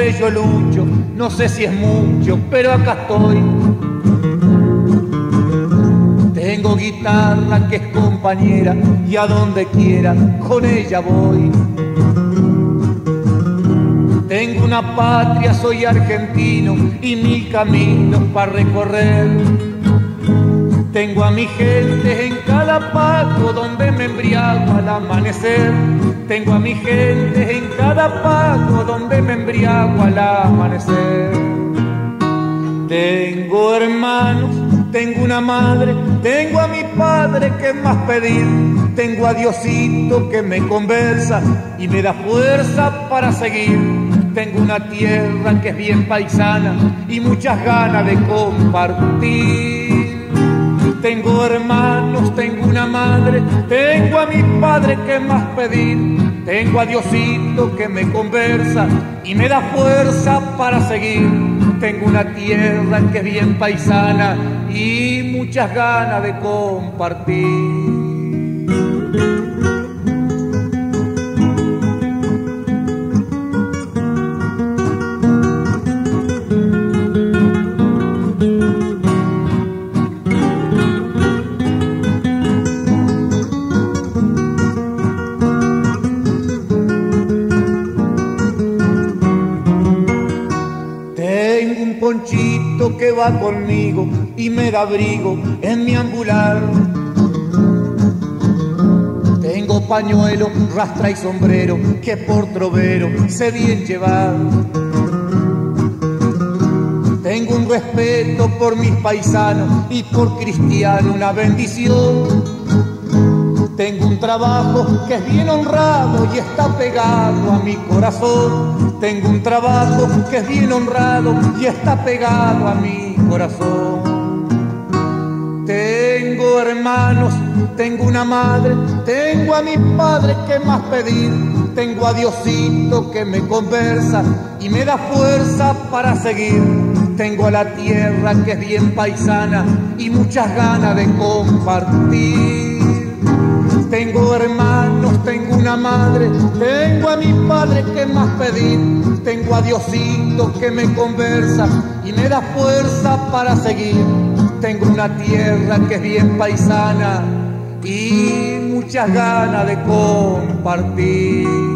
ello lucho, no sé si es mucho, pero acá estoy. Tengo guitarra que es compañera y a donde quiera con ella voy. Tengo una patria, soy argentino y mil caminos para recorrer. Tengo a mi gente en cada pago donde me embriago al amanecer. Tengo a mi gente en cada pago donde me embriago al amanecer. Tengo hermanos, tengo una madre, tengo a mi padre que más pedir. Tengo a Diosito que me conversa y me da fuerza para seguir. Tengo una tierra que es bien paisana y muchas ganas de compartir. Tengo hermanos, tengo una madre, tengo a mi padre que más pedir. Tengo a Diosito que me conversa y me da fuerza para seguir. Tengo una tierra que es bien paisana y muchas ganas de compartir. Ponchito que va conmigo y me da abrigo en mi ambular. Tengo pañuelo, rastra y sombrero que por trovero sé bien llevar. Tengo un respeto por mis paisanos y por cristiano una bendición. Tengo un trabajo que es bien honrado y está pegado a mi corazón. Tengo un trabajo que es bien honrado y está pegado a mi corazón. Tengo hermanos, tengo una madre, tengo a mi padre que más pedir. Tengo a Diosito que me conversa y me da fuerza para seguir. Tengo a la tierra que es bien paisana y muchas ganas de compartir. Tengo hermanos, tengo una madre, tengo a mi padre que más pedir. Tengo a Diosito que me conversa y me da fuerza para seguir. Tengo una tierra que es bien paisana y muchas ganas de compartir.